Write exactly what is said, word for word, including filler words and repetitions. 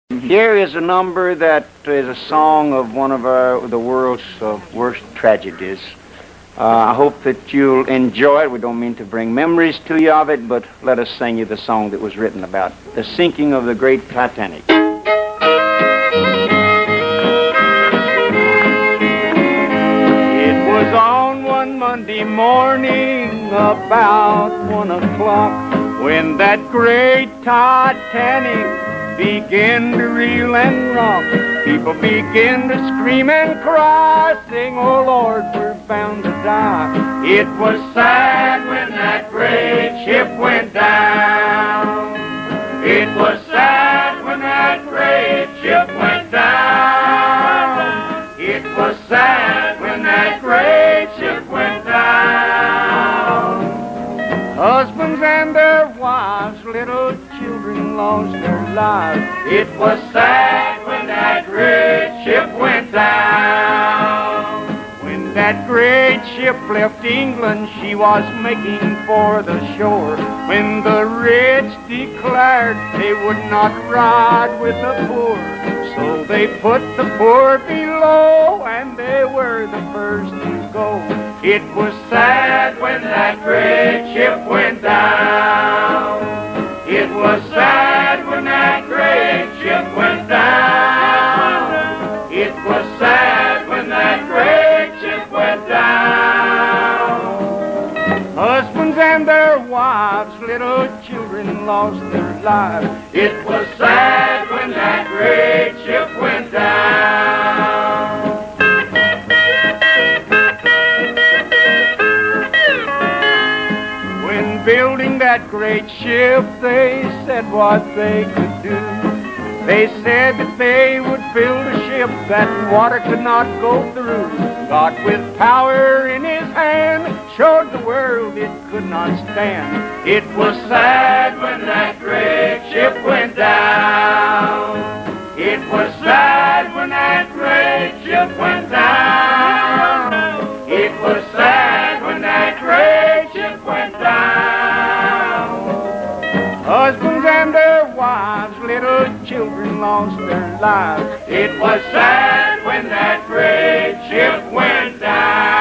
Here is a number that is a song of one of our, the world's uh, worst tragedies. Uh, I hope that you'll enjoy it. We don't mean to bring memories to you of it, but let us sing you the song that was written about the sinking of the great Titanic. It was on one Monday morning about one o'clock when that great Titanic began to reel and rock. People began to scream and cry, sing, "Oh Lord, we're bound to die." It was sad when that great ship went down. It was sad when that great ship went down. It was sad when that great ship went down. Husbands and their wives, little children lost their lives. It was sad when that great ship went down. When that great ship left England, she was making for the shore. When the rich declared they would not ride with the poor, so they put the poor below, and they were the first to go. It was sad when that great ship went down. It was sad when that great ship went down. It was sad when that great ship went down. Husbands and their wives, little children lost their lives. It was sad when that great ship went down. When building that great ship, they said what they could do. They said that they would build a ship that water could not go through. God, with power in his hand, showed the world it could not stand. It was sad when that great ship went down. It was sad when that great ship went down. It was sad when that great ship went down. Husbands and their wives, little children lost their lives. It was sad when that great ship went down.